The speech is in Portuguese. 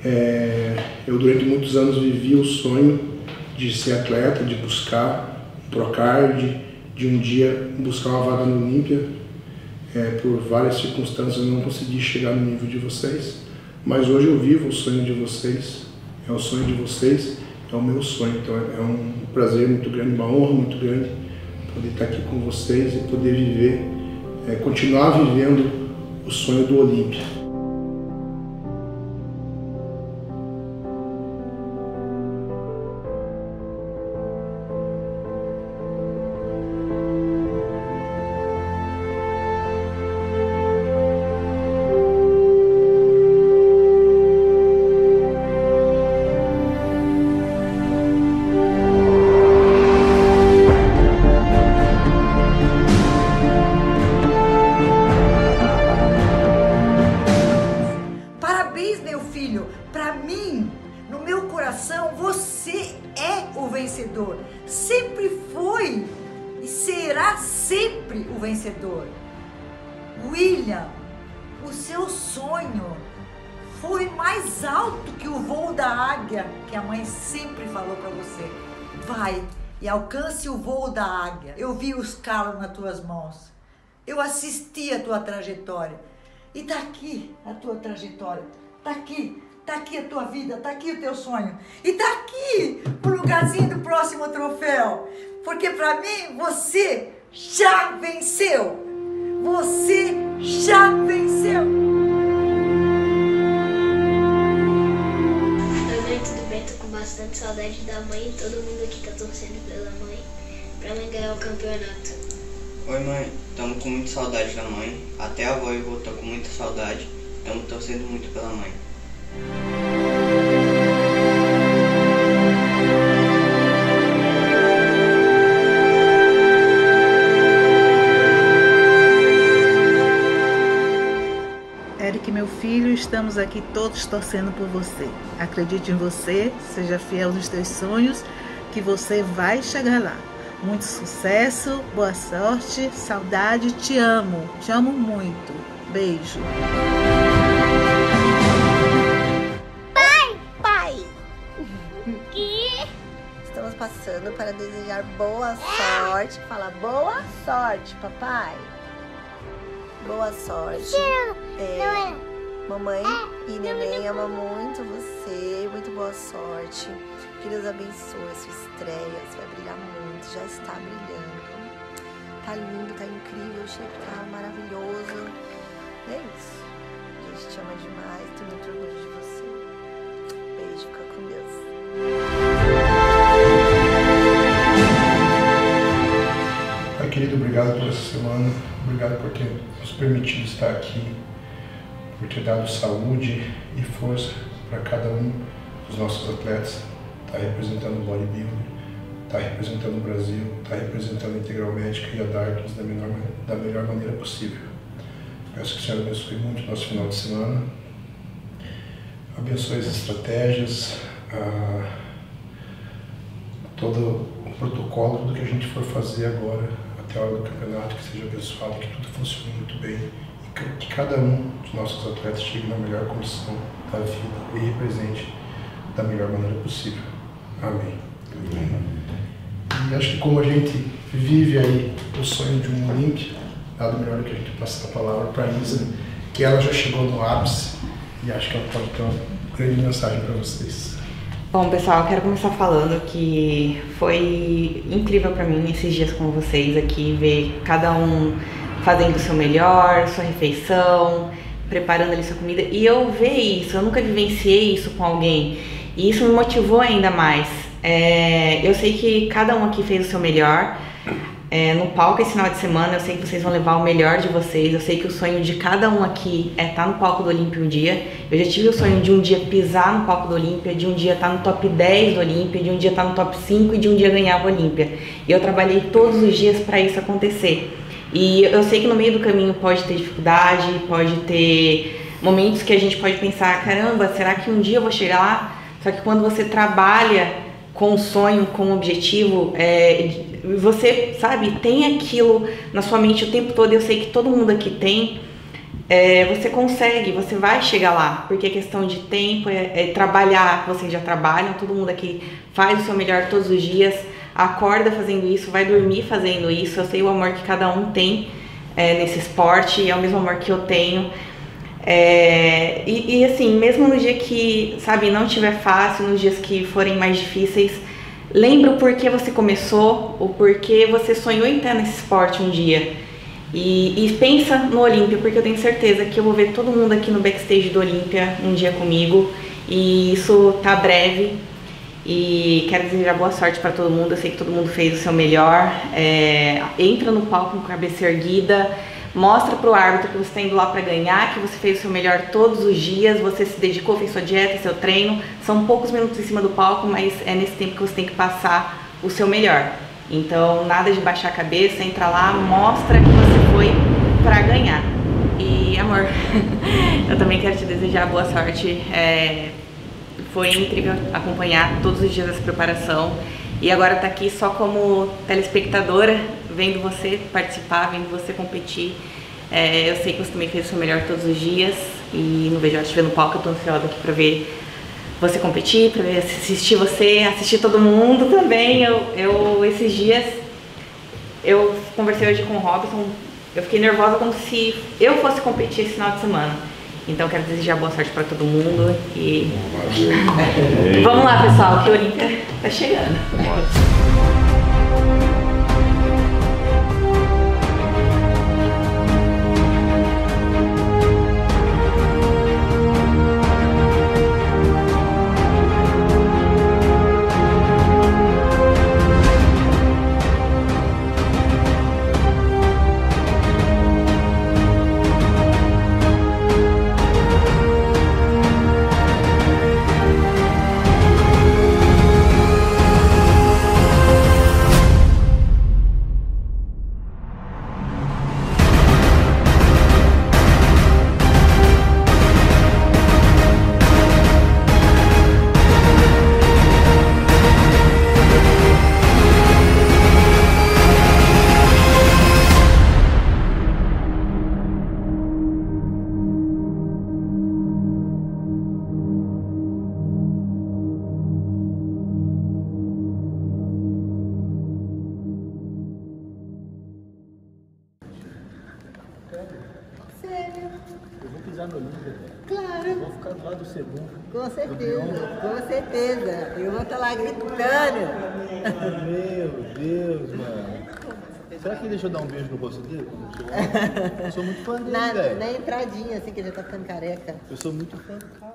Eu durante muitos anos vivi o sonho de ser atleta, de buscar um Procard, de um dia buscar uma vaga no Olímpia. Por várias circunstâncias eu não consegui chegar no nível de vocês, mas hoje eu vivo o sonho de vocês, é o sonho de vocês, é o meu sonho. Então é um prazer muito grande, uma honra muito grande poder estar aqui com vocês e poder viver, continuar vivendo o sonho do Olímpia. Meu filho, para mim, no meu coração, você é o vencedor. Sempre foi e será sempre o vencedor. William, o seu sonho foi mais alto que o voo da águia, que a mãe sempre falou para você. Vai e alcance o voo da águia. Eu vi os calos nas tuas mãos. Eu assisti a tua trajetória. E tá aqui a tua trajetória. Tá aqui a tua vida, tá aqui o teu sonho. E tá aqui o lugarzinho do próximo troféu. Porque pra mim, você já venceu. Você já venceu. Oi, mãe, tudo bem? Tô com bastante saudade da mãe e todo mundo aqui tá torcendo pela mãe, pra mãe ganhar o campeonato. Oi, mãe, estamos com muita saudade da mãe. Até a avó e eu tô com muita saudade. Estamos torcendo muito pela mãe. Eric, meu filho, estamos aqui todos torcendo por você. Acredite em você, seja fiel nos teus sonhos, que você vai chegar lá. Muito sucesso, boa sorte, saudade, te amo muito. Beijo. Pai! Que? Estamos passando para desejar boa sorte. Fala boa sorte, papai. Boa sorte. Mamãe e neném ama muito você. Muito boa sorte. Que Deus abençoe a sua estreia. Você vai brilhar muito. Já está brilhando. Tá lindo, tá incrível. O shape tá maravilhoso. É isso. A gente te ama demais. Tô muito orgulho de você. Beijo, fica com Deus. Pai querido, obrigado por essa semana. Obrigado por ter nos permitido estar aqui. Por ter dado saúde e força para cada um dos nossos atletas. Tá representando o bodybuilding, tá representando o Brasil, tá representando a Integral Médica e a Darkness da melhor maneira possível. Peço que o Senhor abençoe muito o nosso final de semana, abençoe as estratégias, todo o protocolo, tudo que a gente for fazer agora, até a hora do campeonato, que seja abençoado, que tudo funcione muito bem e que cada um dos nossos atletas chegue na melhor condição da vida e represente da melhor maneira possível. Amém. E acho que como a gente vive aí o sonho de um Olímpia, nada melhor do que a gente passar a palavra para a Isa, que ela já chegou no ápice e acho que ela pode ter uma grande mensagem para vocês. Bom, pessoal, eu quero começar falando que foi incrível para mim esses dias com vocês aqui, ver cada um fazendo o seu melhor, sua refeição, preparando ali sua comida, e eu ver isso, eu nunca vivenciei isso com alguém, e isso me motivou ainda mais. Eu sei que cada um aqui fez o seu melhor, no palco esse final de semana, eu sei que vocês vão levar o melhor de vocês, eu sei que o sonho de cada um aqui é estar no palco do Olímpia um dia. Eu já tive o sonho de um dia pisar no palco do Olímpia, de um dia estar no top 10 do Olímpia, de um dia estar no top 5 e de um dia ganhar o Olímpia. E eu trabalhei todos os dias para isso acontecer. E eu sei que no meio do caminho pode ter dificuldade, pode ter momentos que a gente pode pensar, caramba, será que um dia eu vou chegar lá? Só que quando você trabalha com um sonho, com um objetivo, você, sabe, tem aquilo na sua mente o tempo todo, eu sei que todo mundo aqui tem. você consegue, você vai chegar lá, porque é questão de tempo, é trabalhar, vocês já trabalham, todo mundo aqui faz o seu melhor todos os dias, acorda fazendo isso, vai dormir fazendo isso. Eu sei o amor que cada um tem nesse esporte, é o mesmo amor que eu tenho. E assim, mesmo no dia que, sabe, não tiver fácil, nos dias que forem mais difíceis, lembra o porquê você começou, o porquê você sonhou em estar nesse esporte um dia. E pensa no Olímpia, porque eu tenho certeza que eu vou ver todo mundo aqui no backstage do Olímpia um dia comigo, e isso tá breve. E quero desejar boa sorte para todo mundo, eu sei que todo mundo fez o seu melhor. Entra no palco com a cabeça erguida, mostra pro árbitro que você está indo lá para ganhar, que você fez o seu melhor todos os dias, você se dedicou, fez sua dieta, seu treino. São poucos minutos em cima do palco, mas é nesse tempo que você tem que passar o seu melhor. Então, nada de baixar a cabeça, entra lá, mostra que você foi para ganhar. E, amor, eu também quero te desejar boa sorte. Foi incrível acompanhar todos os dias essa preparação. E agora tá aqui só como telespectadora, vendo você participar, vendo você competir. Eu sei que você também fez o seu melhor todos os dias. E não vejo a hora de te ver no palco, eu tô ansiosa aqui pra ver você competir, pra ver, assistir você, assistir todo mundo também. Esses dias, eu conversei hoje com o Robson, eu fiquei nervosa como se eu fosse competir esse final de semana. Então quero desejar boa sorte pra todo mundo e vamos lá, pessoal, que o Olímpia tá chegando. Sério? Eu vou pisar no Olímpia, velho. Claro. Eu vou ficar do lado do segundo. Com certeza, com certeza. Eu vou estar lá gritando. Meu Deus, mano. Será que deixa eu dar um beijo no rosto dele? Eu sou muito fã dele, velho. Na entradinha, assim, que ele já tá ficando careca. Eu sou muito fã do cara.